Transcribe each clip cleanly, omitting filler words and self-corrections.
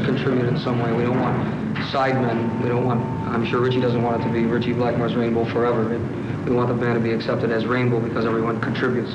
contribute in some way. We don't want sidemen. We don't want, I'm sure Richie doesn't want it to be Richie Blackmore's Rainbow forever. We want the band to be accepted as Rainbow because everyone contributes.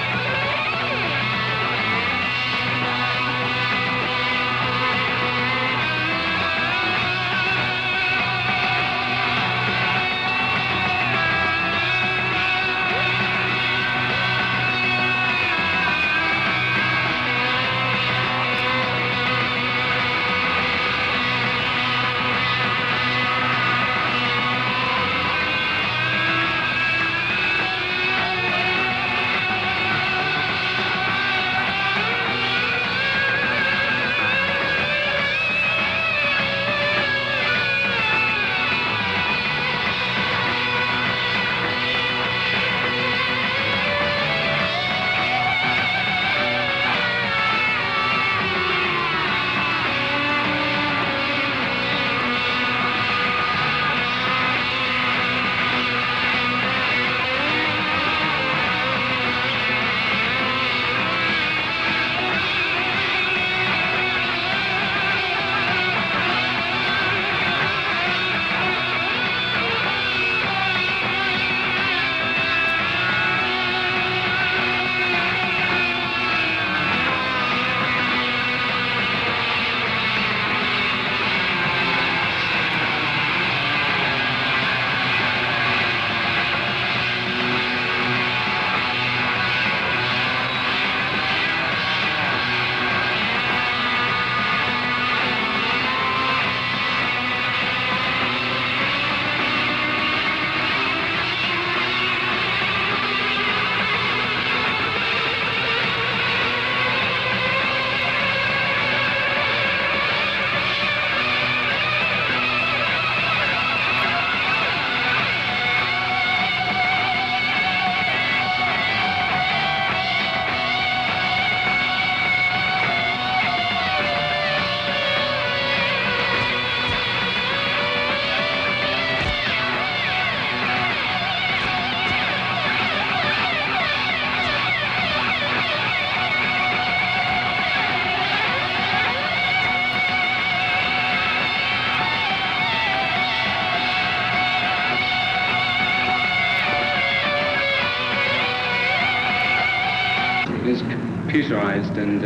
It's computerized and,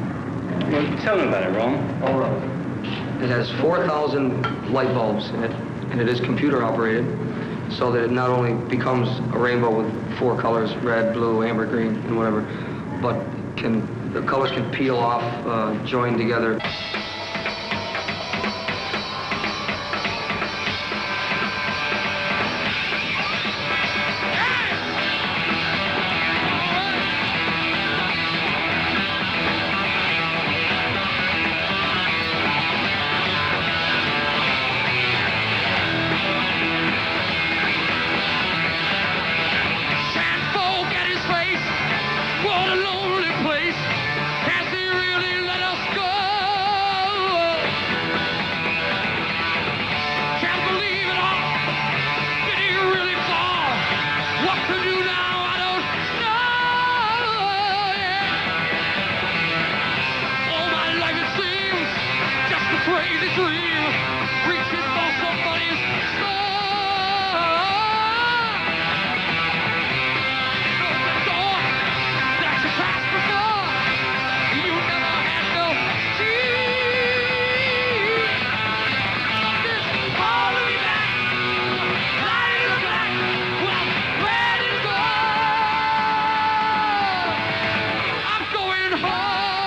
well, tell them about it, Ron. All right. It has 4,000 light bulbs in it, and it is computer operated, so that it not only becomes a rainbow with 4 colors, red, blue, amber, green, and whatever, but the colors can peel off, join together. Crazy dream, reaching for somebody's star. The door that you passed before, you never had no key. This holding me back, light in the black, well, ready to go. I'm going home.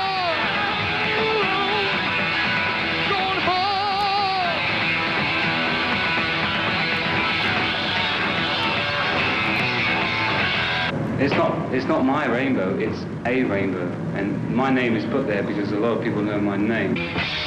It's not my rainbow, it's a rainbow, and my name is put there because a lot of people know my name.